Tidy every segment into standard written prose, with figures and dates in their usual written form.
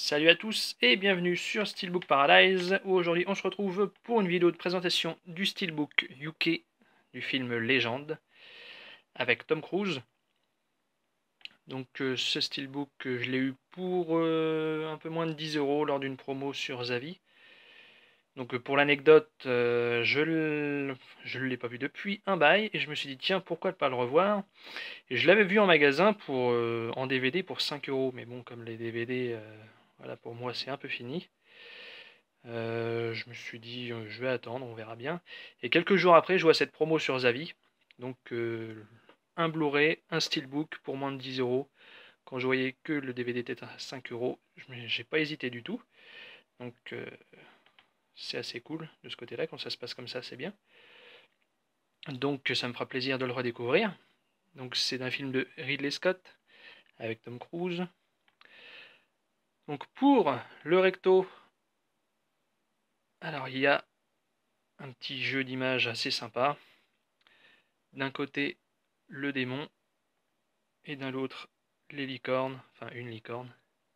Salut à tous et bienvenue sur Steelbook Paradise, où aujourd'hui on se retrouve pour une vidéo de présentation du Steelbook UK du film Légende avec Tom Cruise. Donc ce Steelbook je l'ai eu pour un peu moins de 10 € lors d'une promo sur Zavi. Donc pour l'anecdote, je ne l'ai pas vu depuis un bail et je me suis dit tiens pourquoi ne pas le revoir. Et je l'avais vu en magasin pour en DVD pour 5 €, mais bon comme les DVD voilà, pour moi c'est un peu fini. Je me suis dit, je vais attendre, on verra bien. Et quelques jours après, je vois cette promo sur Zavi. Donc, un Blu-ray, un Steelbook pour moins de 10 €. Quand je voyais que le DVD était à 5 €, j'ai pas hésité du tout. Donc, c'est assez cool de ce côté-là. Quand ça se passe comme ça, c'est bien. Donc, ça me fera plaisir de le redécouvrir. Donc, c'est un film de Ridley Scott avec Tom Cruise. Donc, pour le recto, alors il y a un petit jeu d'images assez sympa. D'un côté, le démon, et d'un l'autre, les licornes, enfin une licorne.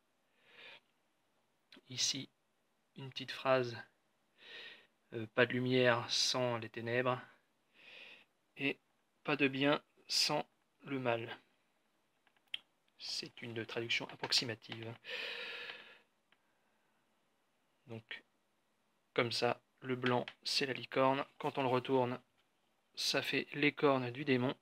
Ici, une petite phrase, pas de lumière sans les ténèbres, et pas de bien sans le mal. C'est une traduction approximative. Donc, comme ça, le blanc, c'est la licorne. Quand on le retourne, ça fait les cornes du démon.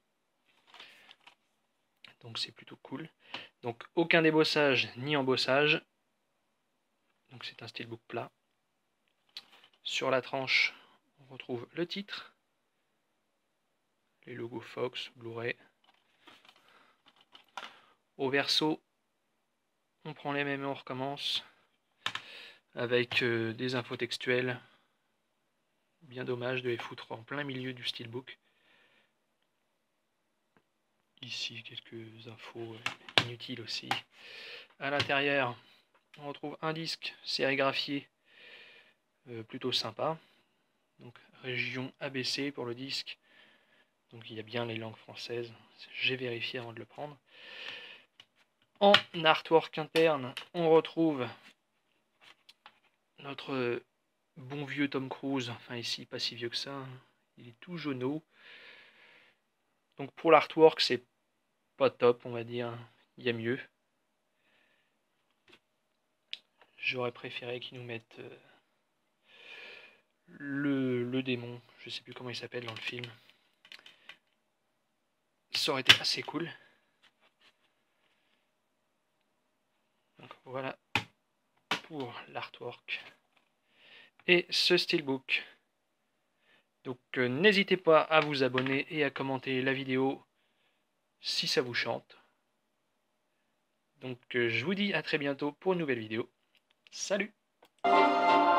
Donc c'est plutôt cool. Donc aucun débossage ni embossage. Donc c'est un steelbook plat. Sur la tranche, on retrouve le titre, les logos Fox, Blu-ray. Au verso, on prend les mêmes et on recommence avec des infos textuelles. Bien dommage de les foutre en plein milieu du steelbook. Ici, quelques infos inutiles aussi. À l'intérieur, on retrouve un disque sérigraphié plutôt sympa. Donc région ABC pour le disque. Donc il y a bien les langues françaises. J'ai vérifié avant de le prendre. En artwork interne, on retrouve notre bon vieux Tom Cruise. Enfin ici, pas si vieux que ça. Il est tout jauneau. Donc pour l'artwork, c'est pas top, on va dire. Il y a mieux. J'aurais préféré qu'ils nous mettent le démon. Je sais plus comment il s'appelle dans le film. Ça aurait été assez cool. Donc voilà pour l'artwork et ce steelbook. Donc n'hésitez pas à vous abonner et à commenter la vidéo si ça vous chante. Donc je vous dis à très bientôt pour une nouvelle vidéo. Salut!